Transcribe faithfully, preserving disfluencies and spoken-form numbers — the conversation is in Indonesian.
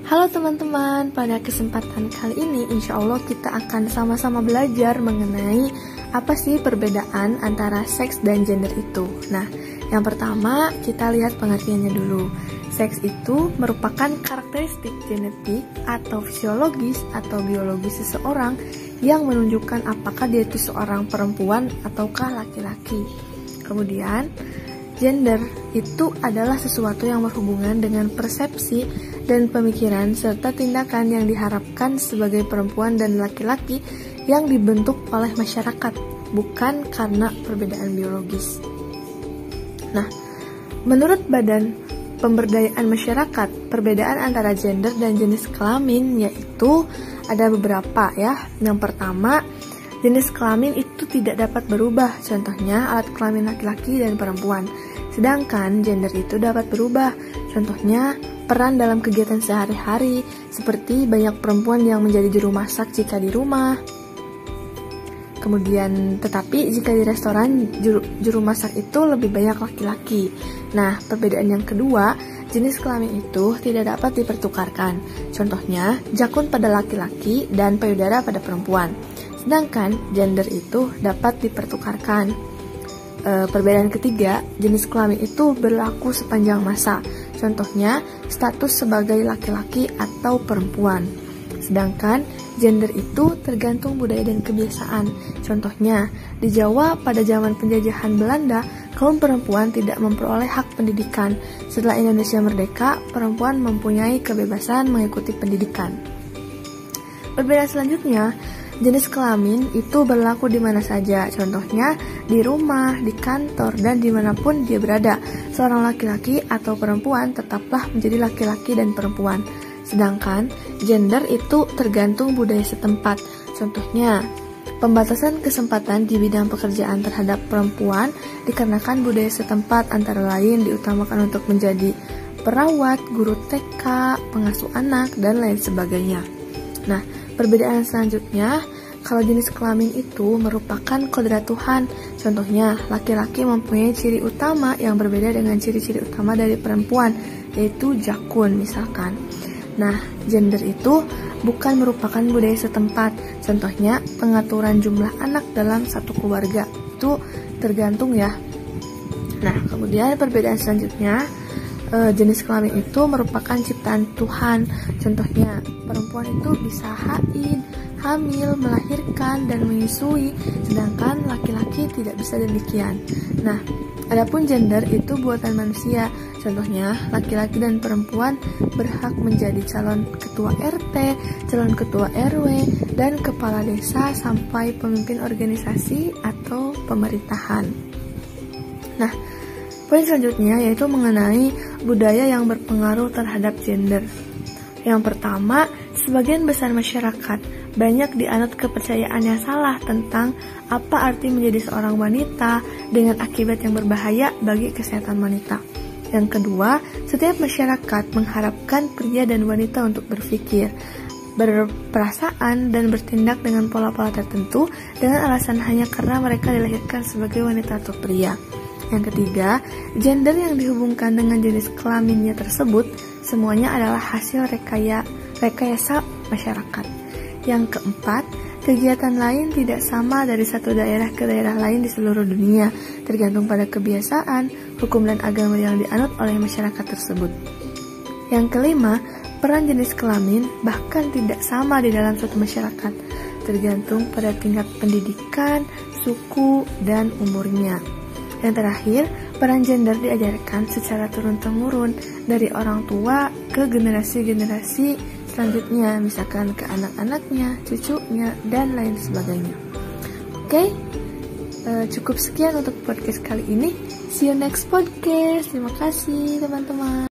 Halo teman-teman, pada kesempatan kali ini insya Allah kita akan sama-sama belajar mengenai apa sih perbedaan antara seks dan gender itu. Nah, yang pertama kita lihat pengertiannya dulu. Seks itu merupakan karakteristik genetik atau fisiologis atau biologis seseorang yang menunjukkan apakah dia itu seorang perempuan ataukah laki-laki. Kemudian, gender itu adalah sesuatu yang berhubungan dengan persepsi dan pemikiran serta tindakan yang diharapkan sebagai perempuan dan laki-laki yang dibentuk oleh masyarakat, bukan karena perbedaan biologis. Nah, menurut Badan Pemberdayaan Masyarakat, perbedaan antara gender dan jenis kelamin yaitu ada beberapa ya. Yang pertama, jenis kelamin itu tidak dapat berubah, contohnya alat kelamin laki-laki dan perempuan. Sedangkan gender itu dapat berubah, contohnya peran dalam kegiatan sehari-hari, seperti banyak perempuan yang menjadi juru masak jika di rumah. Kemudian, tetapi jika di restoran, juru, juru masak itu lebih banyak laki-laki. Nah, perbedaan yang kedua, jenis kelamin itu tidak dapat dipertukarkan. Contohnya, jakun pada laki-laki dan payudara pada perempuan. Sedangkan gender itu dapat dipertukarkan. E, perbedaan ketiga, jenis kelamin itu berlaku sepanjang masa. Contohnya, status sebagai laki-laki atau perempuan. Sedangkan gender itu tergantung budaya dan kebiasaan. Contohnya, di Jawa pada zaman penjajahan Belanda, kaum perempuan tidak memperoleh hak pendidikan. Setelah Indonesia merdeka, perempuan mempunyai kebebasan mengikuti pendidikan. Perbedaan selanjutnya, jenis kelamin itu berlaku di mana saja, contohnya di rumah, di kantor, dan dimanapun dia berada. Seorang laki-laki atau perempuan tetaplah menjadi laki-laki dan perempuan. Sedangkan gender itu tergantung budaya setempat. Contohnya, pembatasan kesempatan di bidang pekerjaan terhadap perempuan dikarenakan budaya setempat antara lain diutamakan untuk menjadi perawat, guru T K, pengasuh anak, dan lain sebagainya. Nah, perbedaan selanjutnya, kalau jenis kelamin itu merupakan kodrat Tuhan. Contohnya, laki-laki mempunyai ciri utama yang berbeda dengan ciri-ciri utama dari perempuan, yaitu jakun misalkan. Nah, gender itu bukan merupakan budaya setempat. Contohnya, pengaturan jumlah anak dalam satu keluarga itu tergantung ya. Nah, kemudian perbedaan selanjutnya, jenis kelamin itu merupakan ciptaan Tuhan. Contohnya, perempuan itu bisa haid, hamil, melahirkan, dan menyusui, sedangkan laki-laki tidak bisa demikian. Nah, adapun gender itu buatan manusia. Contohnya, laki-laki dan perempuan berhak menjadi calon ketua R T, calon ketua R W, dan kepala desa sampai pemimpin organisasi atau pemerintahan. Nah, poin selanjutnya yaitu mengenai budaya yang berpengaruh terhadap gender. Yang pertama, sebagian besar masyarakat banyak dianut kepercayaan yang salah tentang apa arti menjadi seorang wanita dengan akibat yang berbahaya bagi kesehatan wanita. Yang kedua, setiap masyarakat mengharapkan pria dan wanita untuk berpikir, berperasaan, dan bertindak dengan pola-pola tertentu dengan alasan hanya karena mereka dilahirkan sebagai wanita atau pria. Yang ketiga, gender yang dihubungkan dengan jenis kelaminnya tersebut semuanya adalah hasil rekaya, rekayasa masyarakat. Yang keempat, kegiatan lain tidak sama dari satu daerah ke daerah lain di seluruh dunia, tergantung pada kebiasaan, hukum dan agama yang dianut oleh masyarakat tersebut. Yang kelima, peran jenis kelamin bahkan tidak sama di dalam suatu masyarakat, tergantung pada tingkat pendidikan, suku, dan umurnya. Yang terakhir, peran gender diajarkan secara turun-temurun dari orang tua ke generasi-generasi selanjutnya, misalkan ke anak-anaknya, cucunya, dan lain sebagainya. Oke, uh, cukup sekian untuk podcast kali ini. See you next podcast. Terima kasih teman-teman.